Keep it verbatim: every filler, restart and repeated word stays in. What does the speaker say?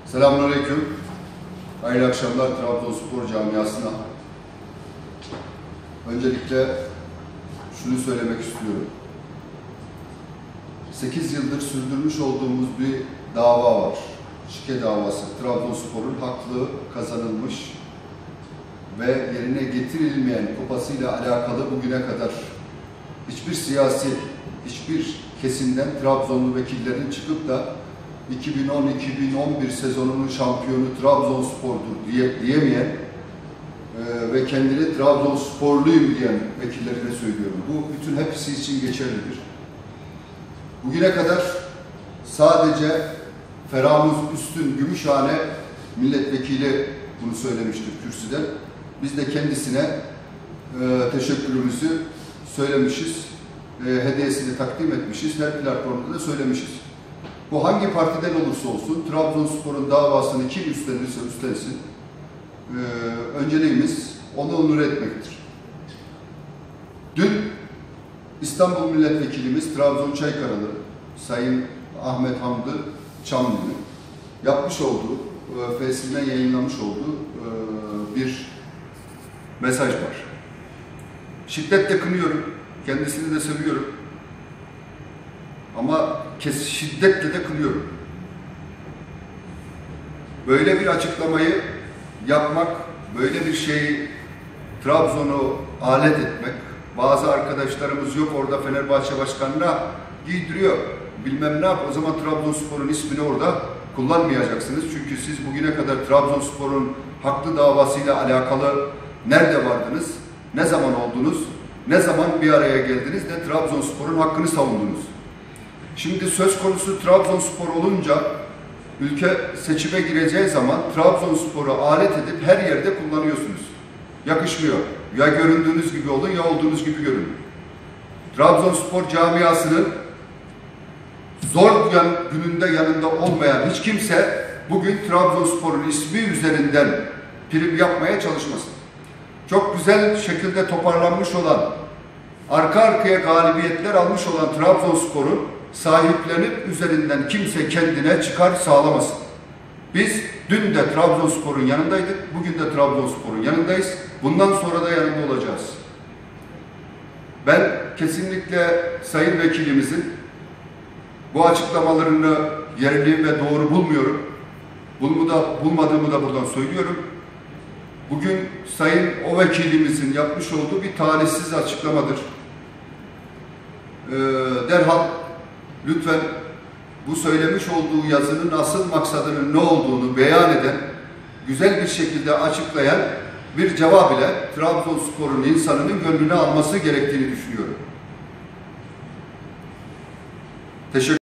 Selamünaleyküm. Hayırlı akşamlar Trabzonspor camiasına. Öncelikle şunu söylemek istiyorum. sekiz yıldır sürdürmüş olduğumuz bir dava var. Şike davası. Trabzonspor'un haklı kazanılmış ve yerine getirilmeyen kupasıyla alakalı bugüne kadar hiçbir siyasi, hiçbir kesimden Trabzonlu vekillerin çıkıp da iki bin on iki bin on bir sezonunun şampiyonu Trabzonspor'dur diye, diyemeyen e, ve kendini Trabzonsporluyum diyen vekillerine söylüyorum. Bu bütün hepsi için geçerlidir. Bugüne kadar sadece Feramuz Üstün Gümüşhane milletvekili bunu söylemiştir kürsüden. Biz de kendisine e, teşekkürümüzü söylemişiz, e, hediyesini takdim etmişiz, her platformda da söylemişiz. Bu hangi partiden olursa olsun Trabzonspor'un davasını kim üstlenirse üstlensin, e, önceliğimiz onu onur etmektir. Dün İstanbul Milletvekilimiz Trabzon Çaykaralı Sayın Ahmet Hamdi Çamlı'nın yapmış olduğu, e, Facebook'ten yayınlamış olduğu e, bir mesaj var. Şiddetle kınıyorum, kendisini de seviyorum. Ama kes, şiddetle de kınıyorum. Böyle bir açıklamayı yapmak, böyle bir şeyi Trabzon'u alet etmek, bazı arkadaşlarımız yok orada Fenerbahçe Başkanı'na giydiriyor, bilmem ne yap, o zaman Trabzonspor'un ismini orada kullanmayacaksınız. Çünkü siz bugüne kadar Trabzonspor'un haklı davasıyla alakalı nerede vardınız, ne zaman oldunuz, ne zaman bir araya geldiniz de Trabzonspor'un hakkını savundunuz. Şimdi söz konusu Trabzonspor olunca ülke seçime gireceği zaman Trabzonspor'u alet edip her yerde kullanıyorsunuz. Yakışmıyor. Ya göründüğünüz gibi olun ya olduğunuz gibi görünün. Trabzonspor camiasının zor gününde yanında olmayan hiç kimse bugün Trabzonspor'un ismi üzerinden prim yapmaya çalışmasın. Çok güzel şekilde toparlanmış olan, arka arkaya galibiyetler almış olan Trabzonspor'un sahiplenip üzerinden kimse kendine çıkar sağlamasın. Biz dün de Trabzonspor'un yanındaydık, bugün de Trabzonspor'un yanındayız. Bundan sonra da yanında olacağız. Ben kesinlikle Sayın Vekilimizin bu açıklamalarını yerli ve doğru bulmuyorum. Bunu da, bulmadığımı da buradan söylüyorum. Bugün Sayın o vekilimizin yapmış olduğu bir talihsiz açıklamadır. Ee, derhal lütfen bu söylemiş olduğu yazının asıl maksadının ne olduğunu beyan eden, güzel bir şekilde açıklayan bir cevap ile Trabzonspor'un insanının gönlünü alması gerektiğini düşünüyorum. Teşekkür